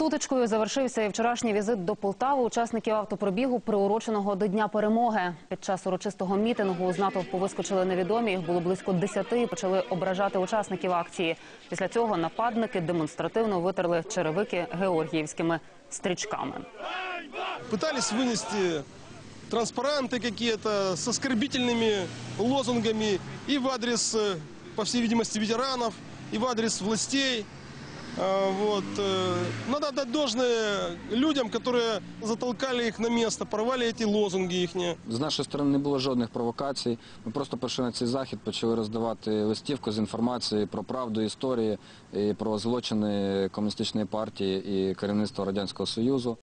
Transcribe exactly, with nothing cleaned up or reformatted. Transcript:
Сутичкою завершився і вчорашній візит до Полтави учасників автопробігу, приуроченого до Дня перемоги. Під час урочистого мітингу з натовпу вискочили невідомі, їх було близько десяти і почали ображати учасників акції. Після цього нападники демонстративно витерли черевики георгіївськими стрічками. Пытались вынести транспаранты какие-то с оскорбительными лозунгами и в адрес, по всей видимости, ветеранов, и в адрес властей. Вот. Надо отдать должное людям, которые затолкали их на место, порвали эти лозунги их. З нашої сторони не було жодних провокацій. Ми просто прийшли на цей захід, почали роздавати листівку з інформацією про правду історії, і про злочини комуністичної партії і керівництва Радянського Союзу.